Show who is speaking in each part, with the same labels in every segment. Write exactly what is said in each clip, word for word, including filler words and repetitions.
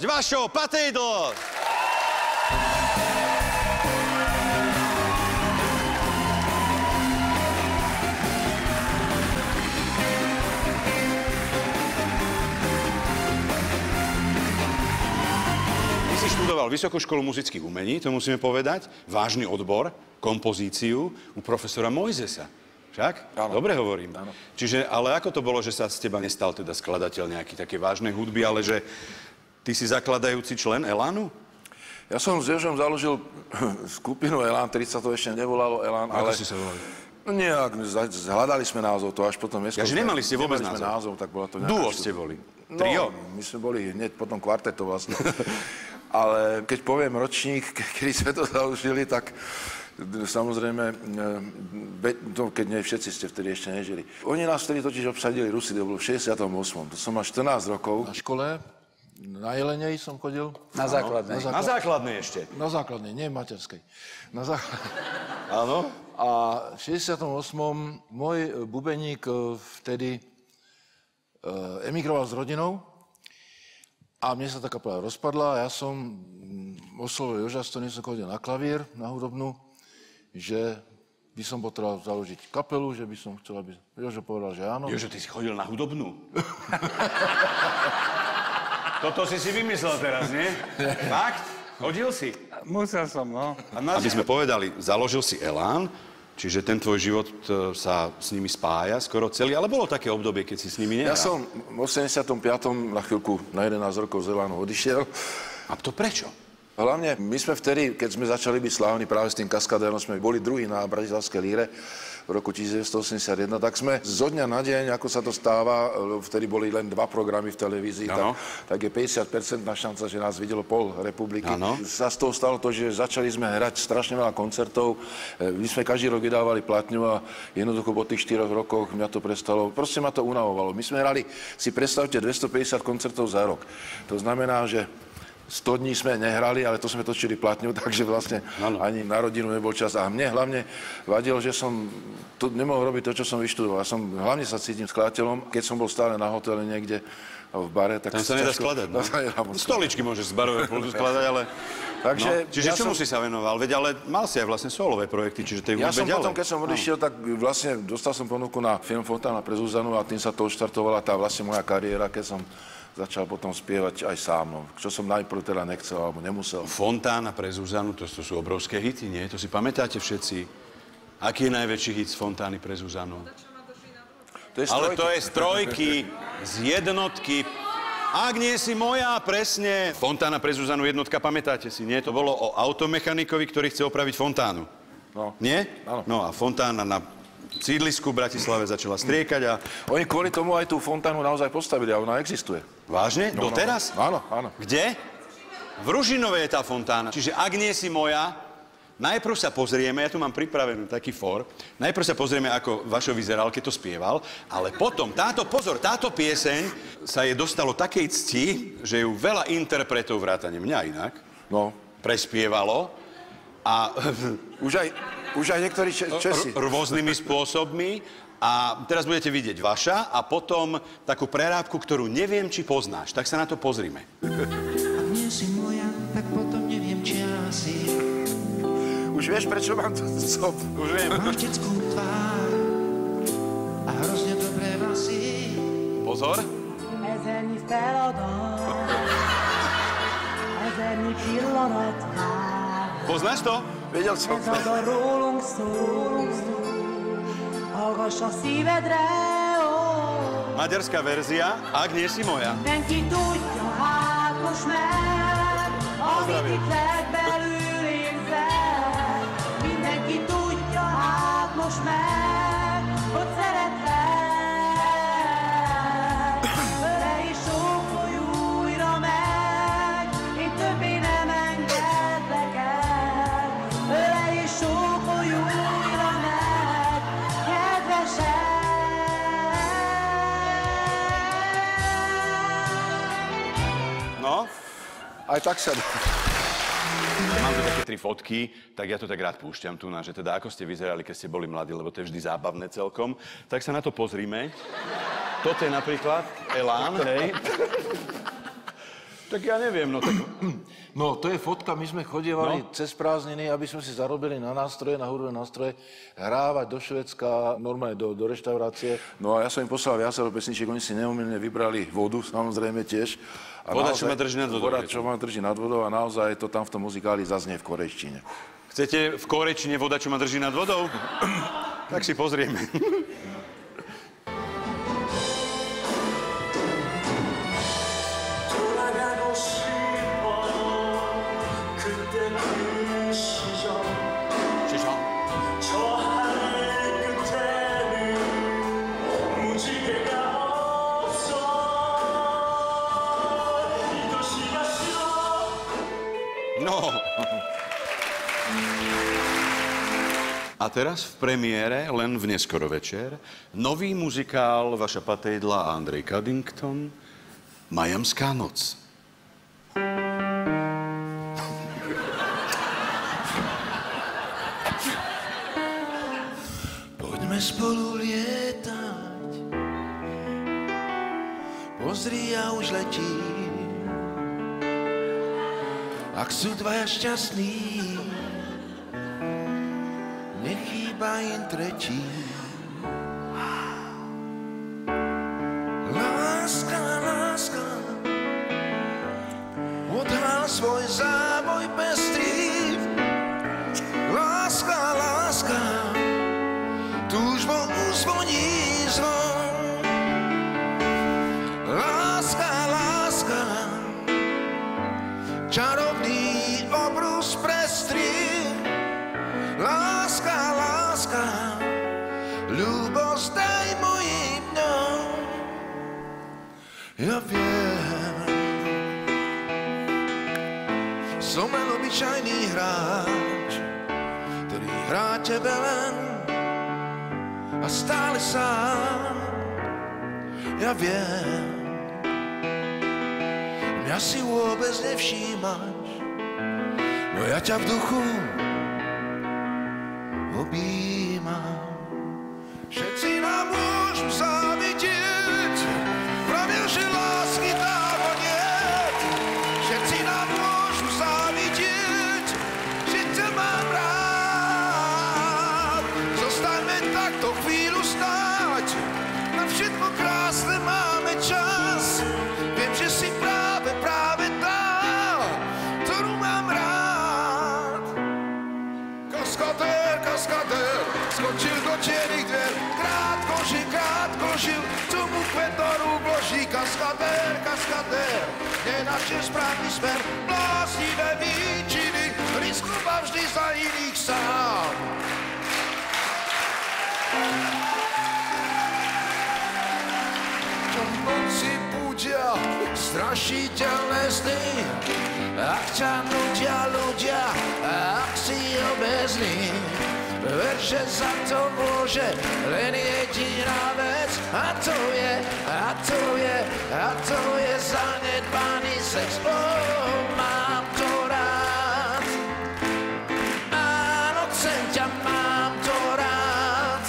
Speaker 1: s vašou Patejdl! Si študoval Vysokú školu muzických umení, to musíme povedať, vážny odbor, kompozíciu u profesora Mojzesa. Však? Áno. Dobre hovorím. Áno. Čiže, ale ako to bolo, že sa z teba nestal teda skladateľ nejaký také vážnej hudby, ale že ty si zakladajúci člen Elánu?
Speaker 2: Ja som s Jožom založil skupinu Elán, ktorý sa to ešte nevolalo Elán, ale...
Speaker 1: Ako si sa volali?
Speaker 2: Nejak, hľadali sme názov, to až potom...
Speaker 1: Ja, že nemali ste vôbec
Speaker 2: názov.
Speaker 1: názov,
Speaker 2: tak bola to nejaká...
Speaker 1: Duo ste boli.
Speaker 2: No,
Speaker 1: Trio?
Speaker 2: My sme boli hneď potom kvarteto vlastne. Ale keď poviem ročník, kedy sme to založili, tak samozrejme, keď nie, všetci ste vtedy ešte nežili. Oni nás vtedy totiž obsadili Rusi, to bolo v šesťdesiatom ôsmom. To som mal štrnásť rokov. Na škole, na Jelenej som chodil.
Speaker 3: Na základnej.
Speaker 1: Na, základ... na základnej ešte?
Speaker 2: Na základnej, nie materskej. Na základnej.
Speaker 1: Áno.
Speaker 2: A v šesťdesiatom ôsmom môj bubeník vtedy emigroval s rodinou. A mne sa tá kapela rozpadla a ja som oslovil Joža, s ktorým som chodil na klavír, na hudobnú, že by som potreboval založiť kapelu, že by som chcel, aby... Jožo povedal, že áno.
Speaker 1: Jožo, ty si chodil na hudobnú? Toto si si vymyslel teraz, nie? Fakt? Chodil si?
Speaker 3: Musel som, no.
Speaker 1: Aby sme povedali, založil si Elán, čiže ten tvoj život sa s nimi spája skoro celý, ale bolo také obdobie, keď si s nimi nehral.
Speaker 2: Ja som v osemdesiatom piatom na chvíľku, na jedenásť rokov z Elánu odišiel.
Speaker 1: A to prečo?
Speaker 2: Hlavne, my sme vtedy, keď sme začali byť slávni práve s tým Kaskadérom, sme boli druhí na Bratislavskej líre v roku devätnásťstoosemdesiatjeden, tak sme zo dňa na deň, ako sa to stáva, vtedy boli len dva programy v televízii, tak, tak je päťdesiat percent šanca, že nás videlo pol republiky. Ano. Sa z toho stalo to, že začali sme hrať strašne veľa koncertov, my sme každý rok vydávali platňu a jednoducho po tých štyroch rokoch mňa to prestalo, proste ma to unavovalo. My sme hrali, si predstavte, dvestopäťdesiat koncertov za rok. To znamená, že sto dní sme nehrali, ale to sme točili platňu, takže vlastne ano. Ani na rodinu nebol čas. A mne hlavne vadilo, že som to nemohol robiť to, čo som vyštudoval. Ja som hlavne sa cítim skladateľom, keď som bol stále na hotele niekde v bare. Tak
Speaker 1: tam sa nedá skladať, no? Stoličky môžeš z barového pultu skladať, ale... Takže, no, čiže ja čomu som... si sa venoval? Veď ale mal si aj vlastne solové projekty, čiže tej hudbe ďalej. Ja som ďalej. Potom, keď som odišiel, tak vlastne dostal som ponuku na film Fontána pre Zuzanu a tým sa to odštartovala tá vlastne moja kariéra, keď som začal potom spievať aj sám, no. Čo som najprv teda nechcel, alebo nemusel. Fontána pre Zuzanu, to, to sú obrovské hity, nie? To si pamätáte všetci? Aký je najväčší hit z Fontány pre Zuzanu? To je ale to je z trojky, z jednotky. Ak nie si moja, presne. Fontána pre Zuzanu jednotka, pamätáte si, nie? To bolo o automechanikovi, ktorý chce opraviť fontánu. No. Nie? Áno. No a fontána na sídlisku v Bratislave začala striekať a... Oni kvôli tomu aj tú fontánu naozaj postavili a ona existuje. Vážne? No, doteraz? No, áno, áno. Kde? V Ružinove je tá fontána. Čiže ak nie si moja, najprv sa pozrieme, ja tu mám pripravený taký for, najprv sa pozrieme, ako Vašo vyzeral, keď to spieval, ale potom táto, pozor, táto pieseň sa jej dostalo takej cti, že ju veľa interpretov, vrátane mňa inak, no, prespievalo a... Už aj... Už aj niektorí Česi. R- rôznymi spôsobmi. A teraz budete vidieť Vaša a potom takú prerábku, ktorú neviem, či poznáš. Tak sa na to pozrime.
Speaker 4: A nie si moja, tak potom neviem, či asi.
Speaker 2: Už vieš, prečo mám to? Co? Už viem.
Speaker 4: Máš detskú tvár a hrozne dobré vlasy.
Speaker 1: Pozor.
Speaker 5: Ezernyi feladat, ezernyi pillanat vár.
Speaker 1: Poznáš to?
Speaker 2: Vedel som.
Speaker 5: Ez a dal rólunk szól, hallgass a szívedre, ó.
Speaker 1: Maďarská verzia, ak nie si moja.
Speaker 5: Mindenki tudja, hát most már, amit itt legbelül érzel. Mindenki tudja, hát most már, hogy szeretlek. Le is sókolj újra meg, én többé nem engedlek el. Le is sókolj újra meg, kedvesem.
Speaker 1: No?
Speaker 2: Aj tak sa...
Speaker 1: Mám tu také tri fotky, tak ja to tak rád púšťam tu na, že teda ako ste vyzerali, keď ste boli mladí, lebo to je vždy zábavné celkom. Tak sa na to pozrime. Toto je napríklad Elán, hej. Tak ja neviem, no tak...
Speaker 2: No, to je fotka, my sme chodievali no? cez prázdniny, aby sme si zarobili na nástroje, na hudobné nástroje, hrávať do Švédska, normálne do, do reštaurácie. No a ja som im poslal viacero pesničiek, oni si neomylne vybrali vodu, samozrejme tiež. A
Speaker 1: voda,
Speaker 2: naozaj,
Speaker 1: čo ma drží nad vodou.
Speaker 2: Voda, čo ma drží nad vodou a naozaj to tam v tom muzikáli zaznie v korejštine.
Speaker 1: Chcete v korejčine voda, čo ma drží nad vodou? Tak si pozrieme. No. A teraz v premiére, len v neskoro večer, nový muzikál Vaša Patejdla a Andrej Cuddington, Majamská noc.
Speaker 4: Poďme spolu lietať, pozri, ja už letím. Ak sú dvaja šťastní, nechýba im tretí. Láska, láska, odhal svoj záboj pestrý. Láska, láska, túžbou uzvoní zvon. Láska, láska, čarovný obrus prestrí. Láska, láska, ľúbosť daj mojim dňom. Ja viem, som len obyčajný hráč, ktorý hrá tebe len a stále sám. Ja viem, mňa si vôbec nevšímaš, no ja ťa v duchu objímam. Všetci nám môžu závidieť, pravia, že lásky dávno niet. Všetci nám môžu závidieť, že ťa mám rád. Zostaňme takto chvíľu stáť, na všetko krásne máme čas. Viem, že si práve, práve tá, ktorú mám rád. Kaskadér, kaskadér, skočil do čiernych dver. Krátko žil, krátko žil, tomu kvetoru vloží. Kaskadér, kaskadér, nenašiel správny smer. Bláznivé výčiny, risknúva vždy za iných sám. V noci budia strašiteľné sny, ak ťa nutia ľudia, ak si obezný. Ver, že za to môže len jediná vec, a to je, a to je, a to je zanedbaný sex. Oh, mám to rád, áno, chcem ťa, mám to rád,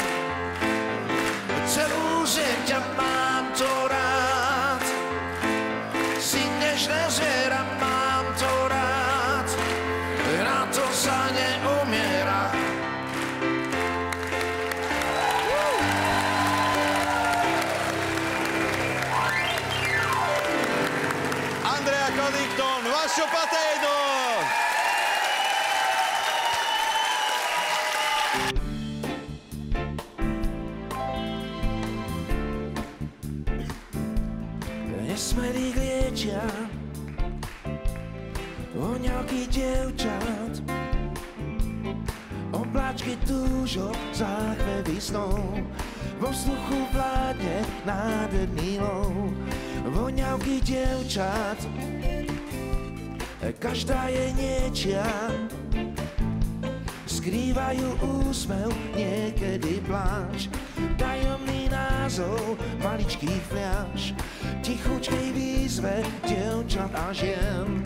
Speaker 4: celú zem ťa, mám to rád, si nežné zviera, mám to rád, na to sa neumiera.
Speaker 1: Cuddington, Vaša Patejdla!
Speaker 4: Nesmelých liečia voňavky dievčat, obláčky túžob, záchvevy snov, vo vzduchu vládne nádherný lov. Voňavky dievčat, každá je niečia, skrývajú úsmev, niekedy pláč, tajomný názov maličkých fľaš, tichučkej výzve dievčat a žien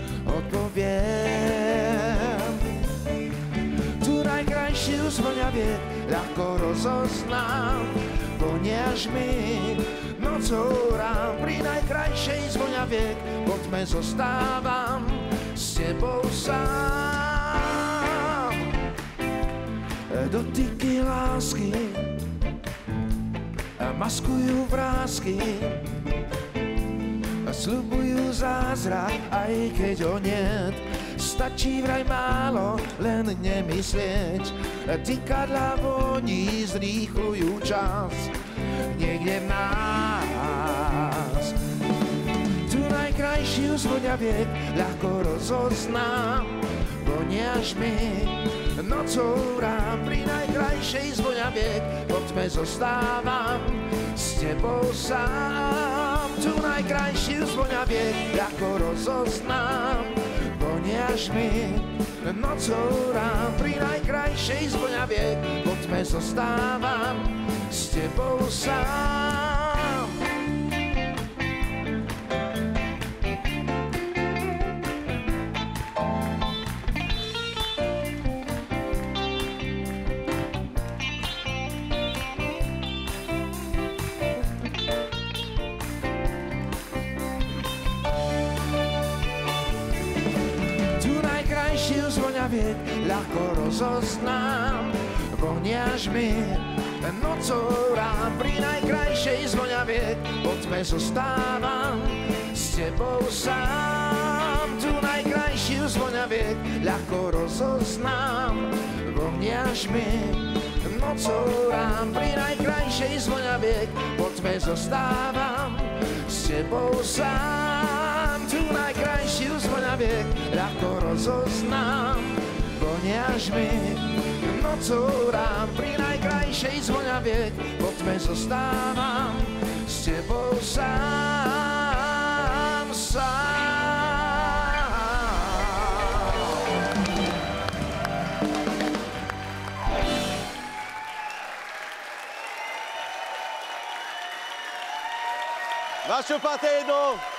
Speaker 4: odpoviem. Tu najkrajšiu z voňaviek ľahko rozoznám, voňa Voniaš mi nocou rám, pri najkrajšej zvoňa viek, po tme zostávam s tebou sám. Dotyky lásky maskujú vrásky, sľubujú zázrak, aj keď ho niet. Stačí vraj málo, len nemyslieť. Tykadlá voní zrýchlujú čas niekde v nás. Tu najkrajšiu zvoňa viek ľahko rozoznám. Voniaš mi nocou rám, pri najkrajšej zvoňa viek, po tme zostávam s tebou sám. Tu najkrajšiu zvoňa viek ľahko rozoznám. Voniaš mi nocou rám, pri najkrajšej zvoňa viek, po tme zostávam s tebou sám. Zvoňa viek ľahko rozoznám. Voniaš mi nocou rám, pri najkrajšej zvoňa viek, po tme zostávam s tebou sám. Tu najkrajšiu zvoňa viek ľahko rozoznám. Voniaš mi nocou rám, pri najkrajšej zvoňa viek, po tme zostávam s tebou sám. Tu najkrajšiu zvoňa viek ľahko rozoznám. Voniaš mi nocou rám, pri najkrajšej zvoňa viek, po tme zostávam s tebou sám, sám.
Speaker 3: Vašo Paténo!